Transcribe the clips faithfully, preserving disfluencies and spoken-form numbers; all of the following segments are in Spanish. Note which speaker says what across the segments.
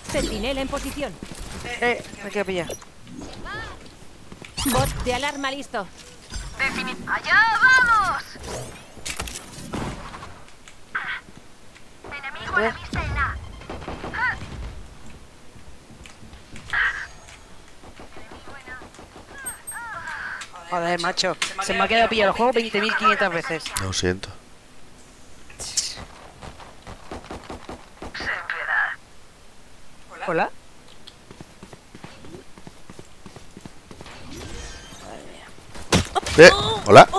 Speaker 1: Centinela en posición.
Speaker 2: Eh, me quedo pillado.
Speaker 1: Bot de alarma listo.
Speaker 3: Defini ¡Allá vamos! Enemigo a la vista en A.
Speaker 2: Joder, macho. Se me ha quedado pillado el juego veinte mil quinientas veces.
Speaker 4: Lo siento.
Speaker 2: Hola.
Speaker 4: Eh, hola.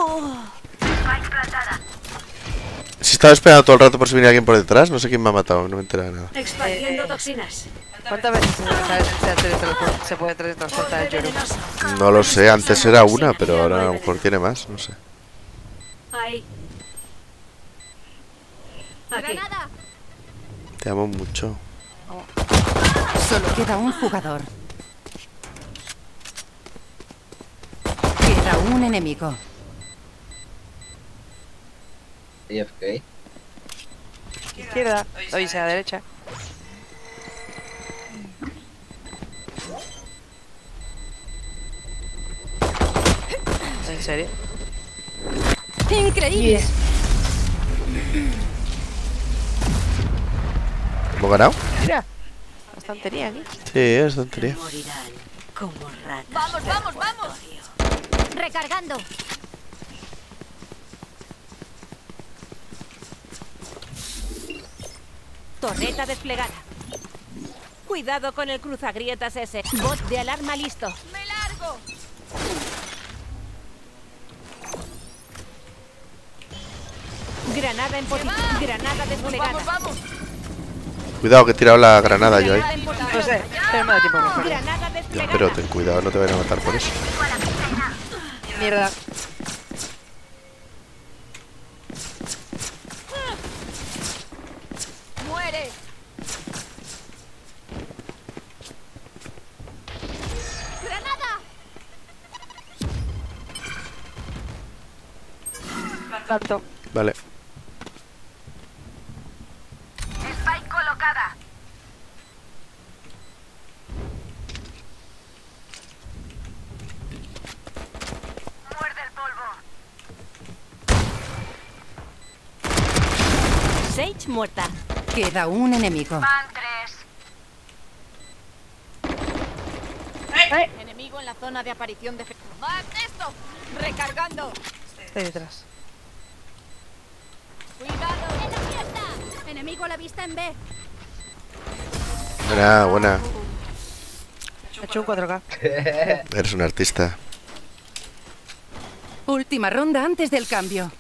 Speaker 4: Si estaba esperando todo el rato por si venía alguien por detrás, no sé quién me ha matado, no me entera de nada.
Speaker 1: Expandiendo toxinas.
Speaker 2: ¿Cuántas veces se, se, se puede teletransportar el Yoru?
Speaker 4: No lo sé, antes era una, pero ahora a lo mejor tiene más, no sé.
Speaker 1: Ahí. Aquí.
Speaker 4: Te amo mucho.
Speaker 5: Solo queda un jugador. Queda un enemigo.
Speaker 6: A F K.
Speaker 2: Izquierda, o sea, derecha. ¿En serio?
Speaker 5: Increíble.
Speaker 4: ¿Hemos ganado?
Speaker 2: Mira, la estantería aquí.
Speaker 4: Sí, es tontería.
Speaker 1: Morirán como ratas.
Speaker 3: ¡Vamos, vamos, vamos!
Speaker 1: Recargando. Torreta desplegada. Cuidado con el cruzagrietas ese. Bot de alarma listo.
Speaker 3: ¡Me largo!
Speaker 1: Granada en posición. Granada desplegada.
Speaker 3: ¡Vamos, vamos!
Speaker 4: Cuidado que he tirado la granada yo ahí.
Speaker 1: Granada en posición.
Speaker 2: No sé, pero me da tiempo mejor.
Speaker 1: Granada
Speaker 4: Ya,
Speaker 1: desplegada.
Speaker 4: pero ten cuidado, no te vayan a matar por eso.
Speaker 2: Mierda.
Speaker 3: ¡Muere! ¡Granada!
Speaker 2: Tanto.
Speaker 4: Vale.
Speaker 3: Spike colocada. Muerde el polvo.
Speaker 1: Sage muerta.
Speaker 5: Queda un enemigo.
Speaker 3: Van tres.
Speaker 2: ¡Eh!
Speaker 3: Enemigo en la zona de aparición de... ¡Más esto! ¡Recargando!
Speaker 2: Estoy detrás.
Speaker 3: ¡Cuidado! ¡En la fiesta! Enemigo a la vista en B.
Speaker 4: Buena, buena.
Speaker 2: He hecho un cuatro K.
Speaker 4: Eres un artista.
Speaker 5: Última ronda antes del cambio.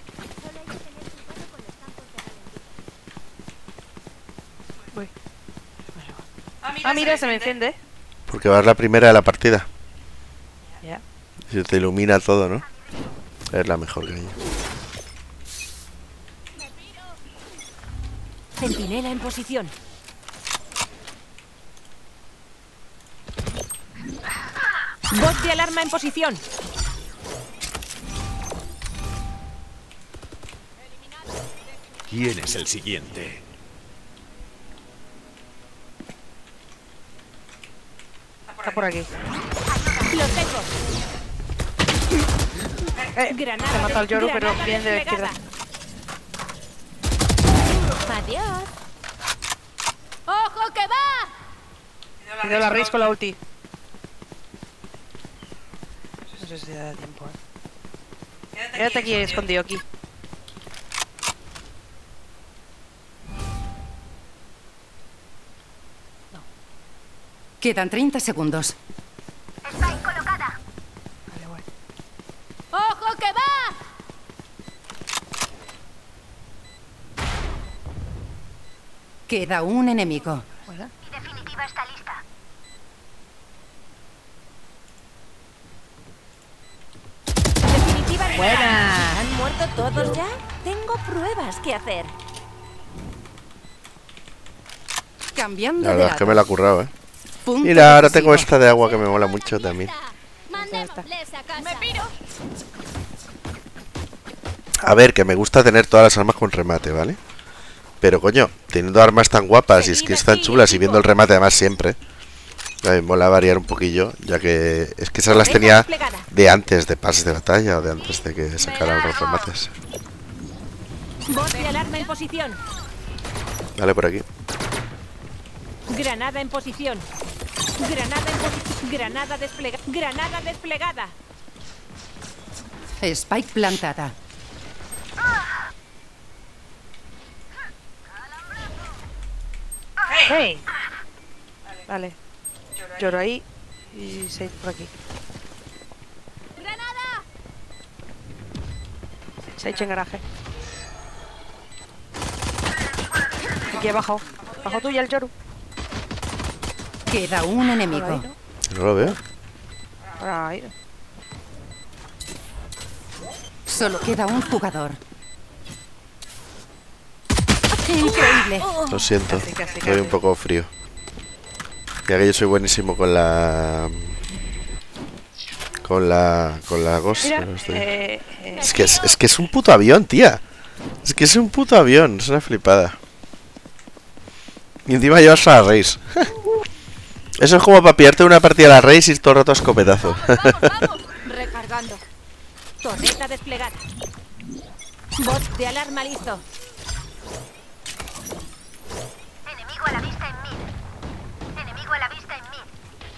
Speaker 2: Uy. Ah, mira, se me enciende.
Speaker 4: Porque vas la primera de la partida.
Speaker 2: Ya.
Speaker 4: Y se te ilumina todo, ¿no? Es la mejor que hay.
Speaker 1: Centinela en posición. Bot de alarma en posición.
Speaker 7: ¿Quién es el siguiente?
Speaker 2: Está por aquí.
Speaker 1: Los tengo.
Speaker 2: Eh,
Speaker 1: Granada.
Speaker 2: se ha matado el Yoru, pero
Speaker 1: Granada
Speaker 2: viene de la
Speaker 1: desplegada.
Speaker 2: izquierda.
Speaker 1: Adiós.
Speaker 3: ¡Ojo que va!
Speaker 2: Cuidado la raíz con la ulti. No sé si da tiempo, eh. Quédate aquí escondido, aquí.
Speaker 5: Quedan treinta segundos.
Speaker 3: Spike colocada.
Speaker 2: Vale, guay.
Speaker 3: ¡Ojo que va!
Speaker 5: Queda un enemigo.
Speaker 2: Buena.
Speaker 3: Mi definitiva está lista.
Speaker 1: Definitiva.
Speaker 2: Buena.
Speaker 1: ¿Han muerto todos ya? Tengo pruebas que hacer.
Speaker 5: Cambiando
Speaker 4: La
Speaker 5: de
Speaker 4: verdad es que me
Speaker 5: lado.
Speaker 4: la ha currado, ¿eh?
Speaker 5: Punto
Speaker 4: Mira, ahora tengo
Speaker 5: decisivo.
Speaker 4: esta de agua que me mola mucho también.
Speaker 3: Mandémosles a casa. ¡Me piro!
Speaker 4: A ver, que me gusta tener todas las armas con remate, ¿vale? Pero coño, teniendo armas tan guapas y
Speaker 1: Seguid
Speaker 4: skins tan
Speaker 1: así,
Speaker 4: chulas y
Speaker 1: equipo.
Speaker 4: viendo el remate además siempre, a mí me mola variar un poquillo, ya que es que esas las
Speaker 1: Torreta
Speaker 4: tenía
Speaker 1: desplegada.
Speaker 4: de antes de pases de batalla o de antes de que sacaran los remates.
Speaker 1: Bot de alarma en posición.
Speaker 4: Vale, por aquí.
Speaker 1: Granada en posición. Granada en posición. Granada desplegada. Granada desplegada.
Speaker 5: Spike plantada.
Speaker 2: ¡Hey! Vale. Lloro ahí y seis por aquí.
Speaker 3: ¡Granada!
Speaker 2: Seis en garaje. Aquí abajo. Bajo tuya el Yoru.
Speaker 5: Queda un
Speaker 2: Por ahí,
Speaker 5: enemigo.
Speaker 2: ¿no?
Speaker 4: No lo veo.
Speaker 2: Por ahí.
Speaker 5: Solo queda un jugador. Increíble.
Speaker 4: Lo siento.
Speaker 2: Casi, casi,
Speaker 4: Estoy un
Speaker 2: casi.
Speaker 4: poco frío. Ya que yo soy buenísimo con la... Con la... Con la Ghost.
Speaker 2: Mira,
Speaker 4: pero estoy-
Speaker 2: eh, eh,
Speaker 4: Es que es, es que es un puto avión, tía. Es que es un puto avión. Es una flipada. Y encima llevas a la Race. Eso es como para pillarte una partida a la Race y todo el rato a escopetazo.
Speaker 3: ¡Vamos, vamos!
Speaker 1: Recargando. Torreta desplegada. Bot de alarma listo.
Speaker 3: Enemigo a la vista en mid. Enemigo a la vista en mid.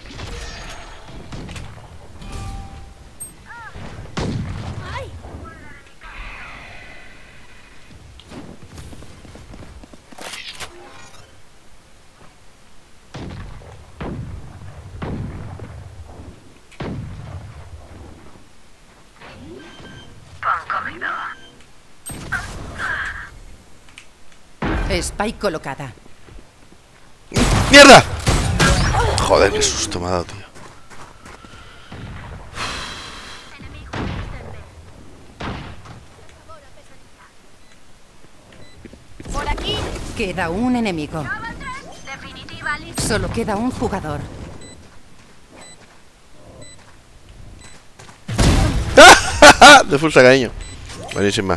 Speaker 5: Spike colocada.
Speaker 4: ¡Mierda! Joder, qué susto me ha dado, tío.
Speaker 3: Por aquí.
Speaker 5: Queda un enemigo.
Speaker 3: Definitiva lista.
Speaker 5: Solo queda un jugador.
Speaker 4: De full cariño. Buenísima.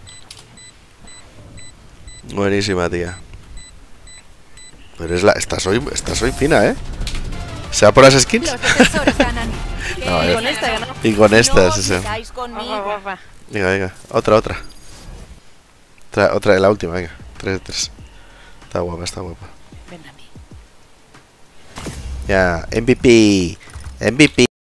Speaker 4: Buenísima, tía. Pero es la... Estás hoy, estás hoy fina, ¿eh? ¿Sea por las skins?
Speaker 1: Los defensores ganan.
Speaker 4: No,
Speaker 1: Eh,
Speaker 4: eh.
Speaker 1: con esta ganó.
Speaker 4: Y con
Speaker 1: No
Speaker 4: estas,
Speaker 1: os
Speaker 4: esa.
Speaker 1: metáis
Speaker 2: va,
Speaker 1: conmigo.
Speaker 2: va, va, va.
Speaker 4: Venga, venga. Otra, otra. Otra, otra, la última, venga. Tres de tres. Está guapa, está guapa.
Speaker 2: Ven a mí.
Speaker 4: Ya, M V P. M V P.